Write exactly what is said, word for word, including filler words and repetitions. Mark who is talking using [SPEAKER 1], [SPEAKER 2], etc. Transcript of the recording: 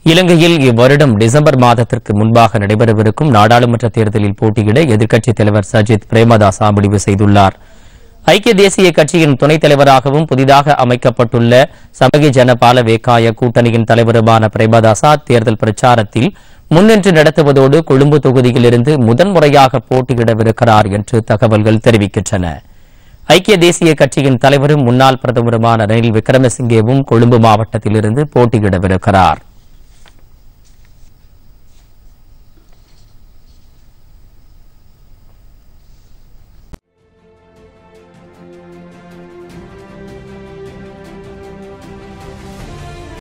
[SPEAKER 1] இலங்கையில் இவ்வருடம் டிசம்பர் மாதத்திற்கு முன்பாக நடைபெறவிருக்கும் நாடாளுமன்ற தேர்தலில் போட்டியிட எதிர்க்கட்சித் தலைவர் சஜித் பிரேமதாசா முடிவு செய்துள்ளார். ஐக்கிய தேசிய கட்சியின் துணைத் தலைவராகவும் புதிதாக அமைக்கப்பட்டுள்ள சமகி ஜனபால வேக்காய கூட்டணியின் தலைவருமான பிரேமதாசா தேர்தல் பிரச்சாரத்தில் முன்னின்று நடத்துவதோடு கொழும்பு தொகுதியிலிருந்து முதன்முறையாக போட்டியிடவிருக்கிறார் என்று தகவல்கள் தெரிவிக்கின்றன. ஐக்கிய தேசிய கட்சியின் தலைவரும் முன்னாள் பிரதமருமான ரணில் விக்ரமசிங்கேவும் கொழும்பு மாவட்டத்திலிருந்து போட்டியிடவிருக்கிறார்.